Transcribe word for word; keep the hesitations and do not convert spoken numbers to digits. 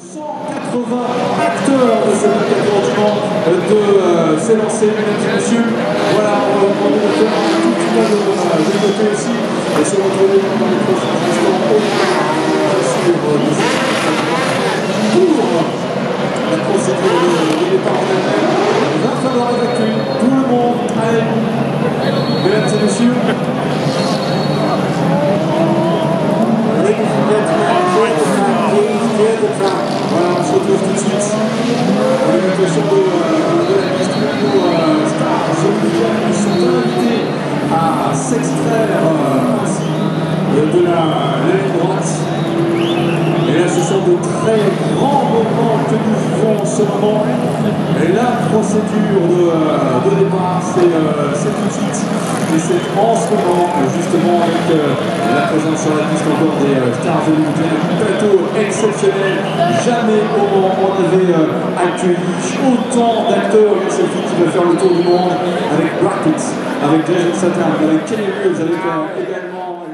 cent quatre-vingts acteurs de ce engagement de euh, s'élancer, mesdames et messieurs. Voilà, on va demander de faire un tout petit pas de, de, de côté aussi et se retrouver dans les prochains instants au sur pour la procédure de départ en elle-même. Il va falloir évacuer tout le monde avec vous, mesdames et messieurs. Voilà, on se retrouve tout de suite à l'évacuation de, euh, de la piste pour euh, Stars Olympiques. Ils sont invités à s'extraire euh, ainsi de la ligne droite. Et là, ce sont de très grands moments que nous vivons en ce moment. Et la procédure de, euh, de départ, c'est euh, tout de suite. Et c'est en ce moment, justement, avec euh, la présence sur la piste encore des euh, Stars Olympiques. Un plateau exceptionnel. Jamais au moment où on avait euh, accueilli autant d'acteurs. Il y a cette fille qui va faire le tour du monde avec Brad Pitt, avec Jason Statham, avec Kenny Reeves, avec euh, également.